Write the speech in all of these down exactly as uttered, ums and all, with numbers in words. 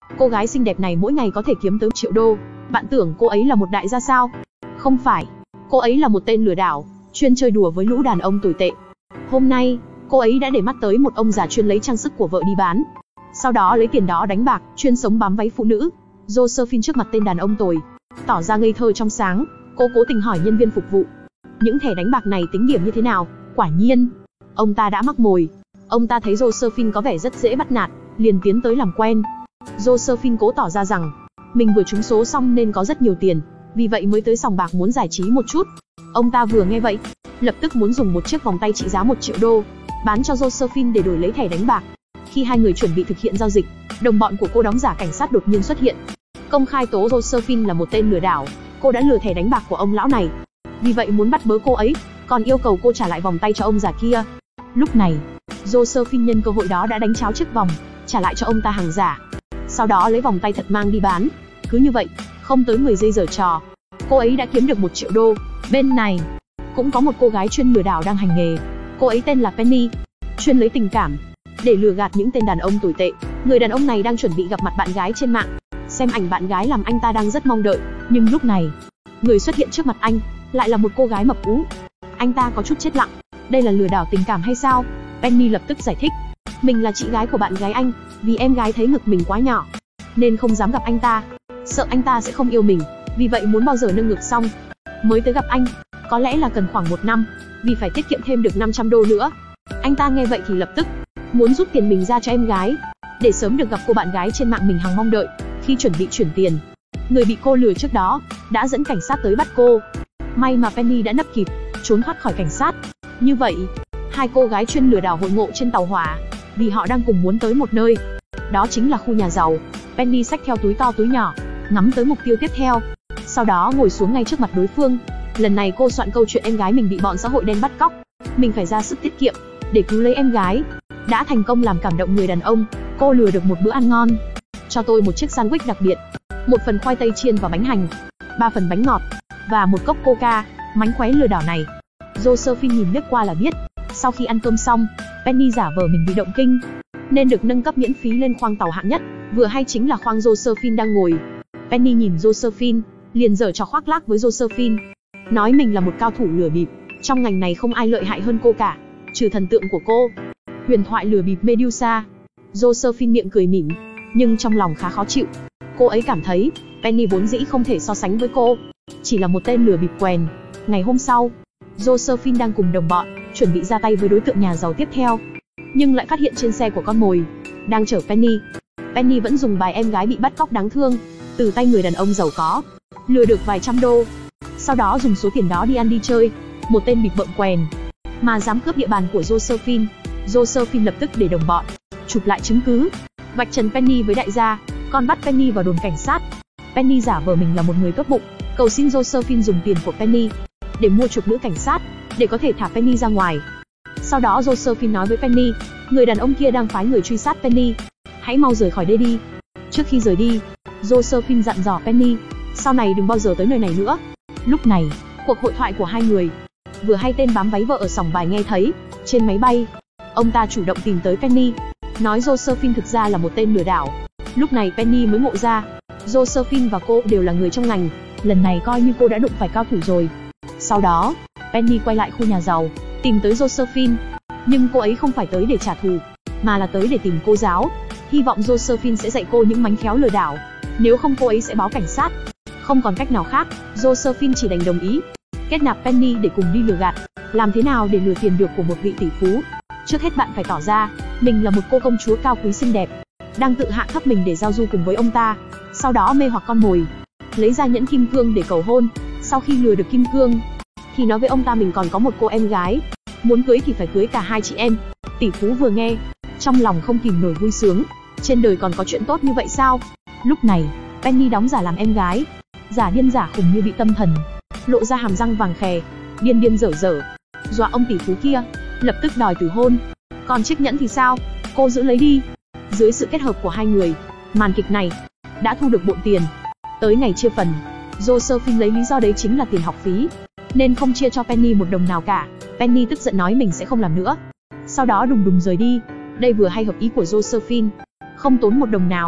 Cô gái xinh đẹp này mỗi ngày có thể kiếm tới triệu đô. Bạn tưởng cô ấy là một đại gia sao? Không phải. Cô ấy là một tên lừa đảo, chuyên chơi đùa với lũ đàn ông tồi tệ. Hôm nay, cô ấy đã để mắt tới một ông già chuyên lấy trang sức của vợ đi bán. Sau đó lấy tiền đó đánh bạc, chuyên sống bám váy phụ nữ. Josephine trước mặt tên đàn ông tồi, tỏ ra ngây thơ trong sáng. Cô cố tình hỏi nhân viên phục vụ, những thẻ đánh bạc này tính điểm như thế nào? Quả nhiên, ông ta đã mắc mồi. Ông ta thấy Josephine có vẻ rất dễ bắt nạt, liền tiến tới làm quen. Josephine cố tỏ ra rằng mình vừa trúng số xong nên có rất nhiều tiền, vì vậy mới tới sòng bạc muốn giải trí một chút. Ông ta vừa nghe vậy, lập tức muốn dùng một chiếc vòng tay trị giá một triệu đô bán cho Josephine để đổi lấy thẻ đánh bạc. Khi hai người chuẩn bị thực hiện giao dịch, đồng bọn của cô đóng giả cảnh sát đột nhiên xuất hiện, công khai tố Josephine là một tên lừa đảo. Cô đã lừa thẻ đánh bạc của ông lão này, vì vậy muốn bắt bớ cô ấy, còn yêu cầu cô trả lại vòng tay cho ông già kia. Lúc này, Josephine nhân cơ hội đó đã đánh tráo chiếc vòng, trả lại cho ông ta hàng giả. Sau đó lấy vòng tay thật mang đi bán. Cứ như vậy, không tới mười giây giở trò, cô ấy đã kiếm được một triệu đô. Bên này, cũng có một cô gái chuyên lừa đảo đang hành nghề. Cô ấy tên là Penny, chuyên lấy tình cảm để lừa gạt những tên đàn ông tồi tệ. Người đàn ông này đang chuẩn bị gặp mặt bạn gái trên mạng. Xem ảnh bạn gái làm anh ta đang rất mong đợi, nhưng lúc này, người xuất hiện trước mặt anh lại là một cô gái mập ú. Anh ta có chút chết lặng. Đây là lừa đảo tình cảm hay sao? Penny lập tức giải thích, mình là chị gái của bạn gái anh, vì em gái thấy ngực mình quá nhỏ nên không dám gặp anh ta, sợ anh ta sẽ không yêu mình, vì vậy muốn bao giờ nâng ngực xong mới tới gặp anh. Có lẽ là cần khoảng một năm, vì phải tiết kiệm thêm được năm trăm đô nữa. Anh ta nghe vậy thì lập tức muốn rút tiền mình ra cho em gái, để sớm được gặp cô bạn gái trên mạng mình hằng mong đợi. Khi chuẩn bị chuyển tiền, người bị cô lừa trước đó đã dẫn cảnh sát tới bắt cô. May mà Penny đã nấp kịp, trốn thoát khỏi cảnh sát. Như vậy, hai cô gái chuyên lừa đảo hội ngộ trên tàu hỏa, vì họ đang cùng muốn tới một nơi. Đó chính là khu nhà giàu. Penny xách theo túi to túi nhỏ, ngắm tới mục tiêu tiếp theo. Sau đó ngồi xuống ngay trước mặt đối phương. Lần này cô soạn câu chuyện em gái mình bị bọn xã hội đen bắt cóc, mình phải ra sức tiết kiệm để cứu lấy em gái. Đã thành công làm cảm động người đàn ông, cô lừa được một bữa ăn ngon. Cho tôi một chiếc sandwich đặc biệt, một phần khoai tây chiên và bánh hành, ba phần bánh ngọt và một cốc coca. Mánh khóe lừa đảo này, Josephine nhìn lướt qua là biết. Sau khi ăn cơm xong, Penny giả vờ mình bị động kinh nên được nâng cấp miễn phí lên khoang tàu hạng nhất. Vừa hay chính là khoang Josephine đang ngồi. Penny nhìn Josephine, liền giở trò khoác lác với Josephine, nói mình là một cao thủ lừa bịp, trong ngành này không ai lợi hại hơn cô cả, trừ thần tượng của cô, huyền thoại lừa bịp Medusa. Josephine miệng cười mỉm, nhưng trong lòng khá khó chịu. Cô ấy cảm thấy Penny vốn dĩ không thể so sánh với cô, chỉ là một tên lừa bịp quèn. Ngày hôm sau, Josephine đang cùng đồng bọn chuẩn bị ra tay với đối tượng nhà giàu tiếp theo, nhưng lại phát hiện trên xe của con mồi đang chở Penny. Penny vẫn dùng bài em gái bị bắt cóc đáng thương từ tay người đàn ông giàu có, lừa được vài trăm đô. Sau đó dùng số tiền đó đi ăn đi chơi. Một tên bịp bợm quèn mà dám cướp địa bàn của Josephine. Josephine lập tức để đồng bọn chụp lại chứng cứ, vạch trần Penny với đại gia, còn bắt Penny vào đồn cảnh sát. Penny giả vờ mình là một người tốt bụng, cầu xin Josephine dùng tiền của Penny để mua chuộc nữ cảnh sát, để có thể thả Penny ra ngoài. Sau đó Josephine nói với Penny, người đàn ông kia đang phái người truy sát Penny, hãy mau rời khỏi đây đi. Trước khi rời đi, Josephine dặn dò Penny, sau này đừng bao giờ tới nơi này nữa. Lúc này, cuộc hội thoại của hai người vừa hay tên bám váy vợ ở sòng bài nghe thấy. Trên máy bay, ông ta chủ động tìm tới Penny, nói Josephine thực ra là một tên lừa đảo. Lúc này Penny mới ngộ ra, Josephine và cô đều là người trong ngành, lần này coi như cô đã đụng phải cao thủ rồi. Sau đó, Penny quay lại khu nhà giàu, tìm tới Josephine, nhưng cô ấy không phải tới để trả thù, mà là tới để tìm cô giáo, hy vọng Josephine sẽ dạy cô những mánh khéo lừa đảo, nếu không cô ấy sẽ báo cảnh sát. Không còn cách nào khác, Josephine chỉ đành đồng ý, kết nạp Penny để cùng đi lừa gạt. Làm thế nào để lừa tiền được của một vị tỷ phú? Trước hết bạn phải tỏ ra mình là một cô công chúa cao quý xinh đẹp, đang tự hạ thấp mình để giao du cùng với ông ta. Sau đó mê hoặc con mồi, lấy ra nhẫn kim cương để cầu hôn. Sau khi lừa được kim cương, thì nói với ông ta mình còn có một cô em gái, muốn cưới thì phải cưới cả hai chị em. Tỷ phú vừa nghe, trong lòng không kìm nổi vui sướng, trên đời còn có chuyện tốt như vậy sao? Lúc này, Penny đóng giả làm em gái, giả điên giả khùng như bị tâm thần, lộ ra hàm răng vàng khè, điên điên dở dở, dọa ông tỷ phú kia, lập tức đòi từ hôn. Còn chiếc nhẫn thì sao? Cô giữ lấy đi. Dưới sự kết hợp của hai người, màn kịch này đã thu được bộn tiền. Tới ngày chia phần, Josephine lấy lý do đấy chính là tiền học phí, nên không chia cho Penny một đồng nào cả. Penny tức giận nói mình sẽ không làm nữa, sau đó đùng đùng rời đi. Đây vừa hay hợp ý của Josephine, không tốn một đồng nào,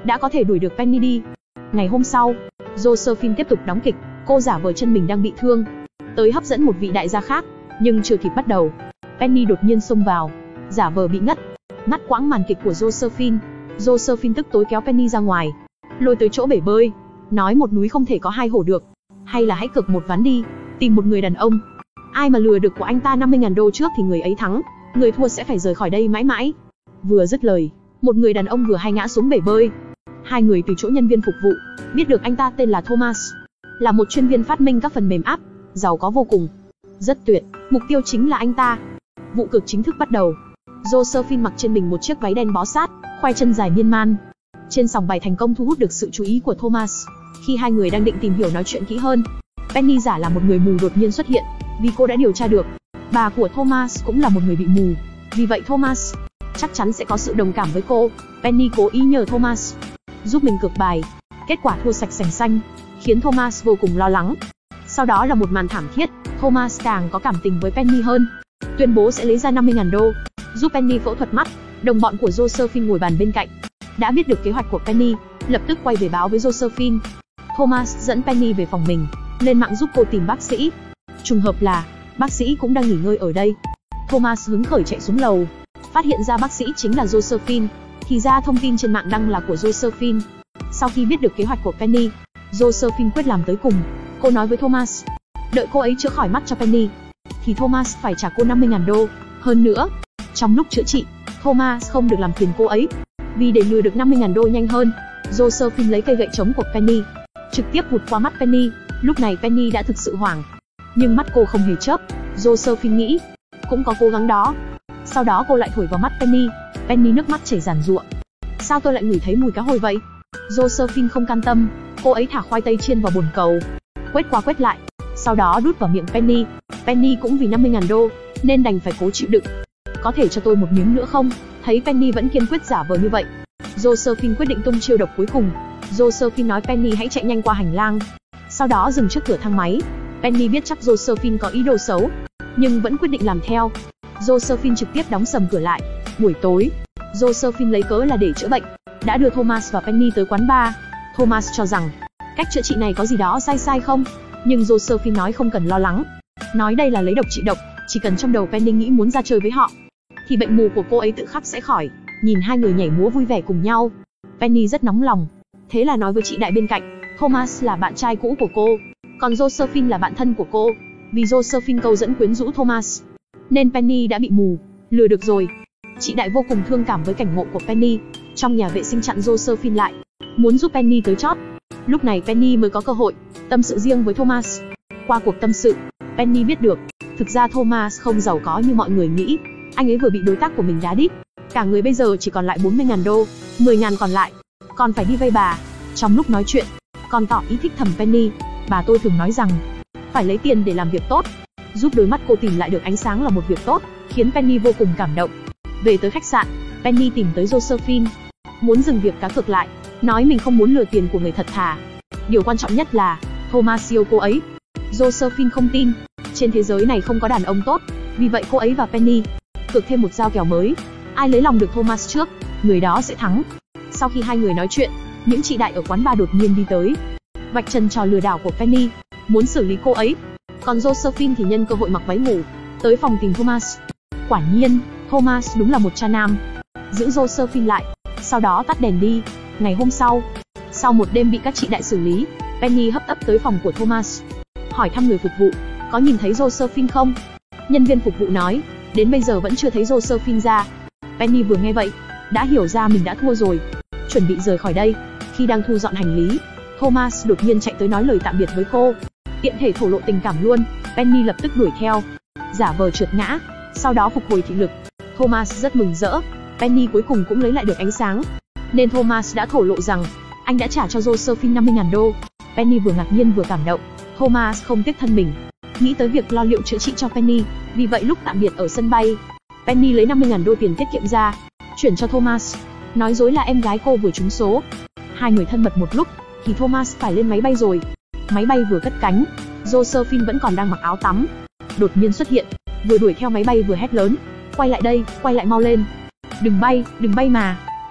đã có thể đuổi được Penny đi. Ngày hôm sau, Josephine tiếp tục đóng kịch, cô giả vờ chân mình đang bị thương, tới hấp dẫn một vị đại gia khác, nhưng chưa kịp bắt đầu, Penny đột nhiên xông vào, giả vờ bị ngất, ngắt quãng màn kịch của Josephine. Josephine tức tối kéo Penny ra ngoài, lôi tới chỗ bể bơi, nói một núi không thể có hai hổ được, hay là hãy cược một ván đi, tìm một người đàn ông, ai mà lừa được của anh ta năm mươi nghìn đô trước thì người ấy thắng, người thua sẽ phải rời khỏi đây mãi mãi. Vừa dứt lời, một người đàn ông vừa hay ngã xuống bể bơi. Hai người từ chỗ nhân viên phục vụ biết được anh ta tên là Thomas, là một chuyên viên phát minh các phần mềm app, giàu có vô cùng, rất tuyệt, mục tiêu chính là anh ta. Vụ cược chính thức bắt đầu. Josephine mặc trên mình một chiếc váy đen bó sát, khoe chân dài miên man. Trên sòng bài thành công thu hút được sự chú ý của Thomas. Khi hai người đang định tìm hiểu nói chuyện kỹ hơn, Penny giả là một người mù đột nhiên xuất hiện, vì cô đã điều tra được bà của Thomas cũng là một người bị mù, vì vậy Thomas chắc chắn sẽ có sự đồng cảm với cô. Penny cố ý nhờ Thomas giúp mình cược bài, kết quả thua sạch sành xanh, khiến Thomas vô cùng lo lắng. Sau đó là một màn thảm thiết, Thomas càng có cảm tình với Penny hơn, tuyên bố sẽ lấy ra năm mươi nghìn đô, giúp Penny phẫu thuật mắt. Đồng bọn của Josephine ngồi bàn bên cạnh, đã biết được kế hoạch của Penny, lập tức quay về báo với Josephine. Thomas dẫn Penny về phòng mình, lên mạng giúp cô tìm bác sĩ. Trùng hợp là, bác sĩ cũng đang nghỉ ngơi ở đây. Thomas hứng khởi chạy xuống lầu, phát hiện ra bác sĩ chính là Josephine. Thì ra thông tin trên mạng đăng là của Josephine. Sau khi biết được kế hoạch của Penny, Josephine quyết làm tới cùng. Cô nói với Thomas, đợi cô ấy chữa khỏi mắt cho Penny, thì Thomas phải trả cô năm mươi nghìn đô. Hơn nữa, trong lúc chữa trị, Thomas không được làm phiền cô ấy. Vì để lừa được năm mươi nghìn đô nhanh hơn, Josephine lấy cây gậy trống của Penny, trực tiếp vụt qua mắt Penny. Lúc này Penny đã thực sự hoảng, nhưng mắt cô không hề chớp. Josephine nghĩ, cũng có cố gắng đó. Sau đó cô lại thổi vào mắt Penny. Penny nước mắt chảy ràn rụa. Sao tôi lại ngửi thấy mùi cá hồi vậy? Josephine không can tâm, cô ấy thả khoai tây chiên vào bồn cầu, quét qua quét lại, sau đó đút vào miệng Penny. Penny cũng vì năm mươi nghìn đô, nên đành phải cố chịu đựng. Có thể cho tôi một miếng nữa không? Thấy Penny vẫn kiên quyết giả vờ như vậy, Josephine quyết định tung chiêu độc cuối cùng. Josephine nói Penny hãy chạy nhanh qua hành lang, sau đó dừng trước cửa thang máy. Penny biết chắc Josephine có ý đồ xấu, nhưng vẫn quyết định làm theo. Josephine trực tiếp đóng sầm cửa lại. Buổi tối, Josephine lấy cớ là để chữa bệnh, đã đưa Thomas và Penny tới quán bar. Thomas cho rằng cách chữa trị này có gì đó sai sai không, nhưng Josephine nói không cần lo lắng, nói đây là lấy độc trị độc, chỉ cần trong đầu Penny nghĩ muốn ra chơi với họ, thì bệnh mù của cô ấy tự khắc sẽ khỏi. Nhìn hai người nhảy múa vui vẻ cùng nhau, Penny rất nóng lòng, thế là nói với chị đại bên cạnh, Thomas là bạn trai cũ của cô, còn Josephine là bạn thân của cô. Vì Josephine câu dẫn quyến rũ Thomas, nên Penny đã bị mù, lừa được rồi. Chị đại vô cùng thương cảm với cảnh ngộ của Penny, trong nhà vệ sinh chặn Josephine lại, muốn giúp Penny tới chót. Lúc này Penny mới có cơ hội tâm sự riêng với Thomas. Qua cuộc tâm sự, Penny biết được, thực ra Thomas không giàu có như mọi người nghĩ. Anh ấy vừa bị đối tác của mình đá đít, cả người bây giờ chỉ còn lại bốn mươi nghìn đô, mười nghìn còn lại còn phải đi vay bà. Trong lúc nói chuyện, còn tỏ ý thích thầm Penny. Bà tôi thường nói rằng, phải lấy tiền để làm việc tốt. Giúp đôi mắt cô tìm lại được ánh sáng là một việc tốt, khiến Penny vô cùng cảm động. Về tới khách sạn, Penny tìm tới Josephine, muốn dừng việc cá cược lại, nói mình không muốn lừa tiền của người thật thà. Điều quan trọng nhất là, Thomas yêu cô ấy. Josephine không tin, trên thế giới này không có đàn ông tốt, vì vậy cô ấy và Penny cược thêm một giao kèo mới. Ai lấy lòng được Thomas trước, người đó sẽ thắng. Sau khi hai người nói chuyện, những chị đại ở quán bar đột nhiên đi tới, vạch trần trò lừa đảo của Penny, muốn xử lý cô ấy. Còn Josephine thì nhân cơ hội mặc váy ngủ, tới phòng tìm Thomas. Quả nhiên, Thomas đúng là một cha nam, giữ Josephine lại, sau đó tắt đèn đi. Ngày hôm sau, sau một đêm bị các chị đại xử lý, Penny hấp tấp tới phòng của Thomas, hỏi thăm người phục vụ, có nhìn thấy Josephine không? Nhân viên phục vụ nói, đến bây giờ vẫn chưa thấy Josephine ra. Penny vừa nghe vậy, đã hiểu ra mình đã thua rồi, chuẩn bị rời khỏi đây. Khi đang thu dọn hành lý, Thomas đột nhiên chạy tới nói lời tạm biệt với cô, tiện thể thổ lộ tình cảm luôn. Penny lập tức đuổi theo, giả vờ trượt ngã, sau đó phục hồi thị lực. Thomas rất mừng rỡ, Penny cuối cùng cũng lấy lại được ánh sáng, nên Thomas đã thổ lộ rằng anh đã trả cho Josephine năm mươi nghìn đô. Penny vừa ngạc nhiên vừa cảm động. Thomas không tiếc thân mình, nghĩ tới việc lo liệu chữa trị cho Penny. Vì vậy lúc tạm biệt ở sân bay, Penny lấy năm mươi nghìn đô tiền tiết kiệm ra, chuyển cho Thomas, nói dối là em gái cô vừa trúng số. Hai người thân mật một lúc, thì Thomas phải lên máy bay rồi. Máy bay vừa cất cánh, Josephine vẫn còn đang mặc áo tắm, đột nhiên xuất hiện, vừa đuổi theo máy bay vừa hét lớn, quay lại đây, quay lại mau lên, đừng bay, đừng bay mà.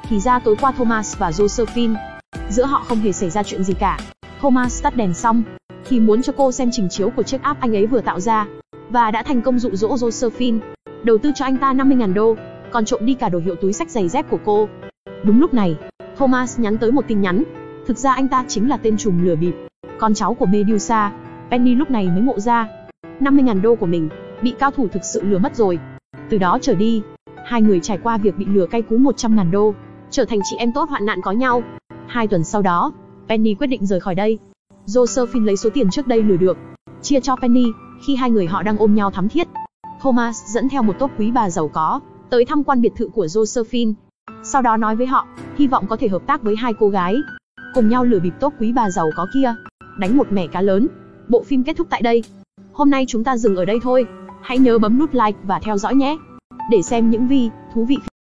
Thì ra tối qua Thomas và Josephine, giữa họ không hề xảy ra chuyện gì cả. Thomas tắt đèn xong, thì muốn cho cô xem trình chiếu của chiếc app anh ấy vừa tạo ra, và đã thành công dụ dỗ Josephine đầu tư cho anh ta năm mươi nghìn đô, còn trộm đi cả đồ hiệu túi xách giày dép của cô. Đúng lúc này, Thomas nhắn tới một tin nhắn. Thực ra anh ta chính là tên trùm lừa bịp, con cháu của Medusa. Penny lúc này mới ngộ ra, năm mươi nghìn đô của mình bị cao thủ thực sự lừa mất rồi. Từ đó trở đi, hai người trải qua việc bị lừa cay cú một trăm nghìn đô, trở thành chị em tốt hoạn nạn có nhau. Hai tuần sau đó, Penny quyết định rời khỏi đây. Josephine lấy số tiền trước đây lừa được, chia cho Penny. Khi hai người họ đang ôm nhau thắm thiết, Thomas dẫn theo một tốp quý bà giàu có tới tham quan biệt thự của Josephine. Sau đó nói với họ, hy vọng có thể hợp tác với hai cô gái, cùng nhau lừa bịp tốp quý bà giàu có kia, đánh một mẻ cá lớn. Bộ phim kết thúc tại đây. Hôm nay chúng ta dừng ở đây thôi. Hãy nhớ bấm nút like và theo dõi nhé, để xem những video thú vị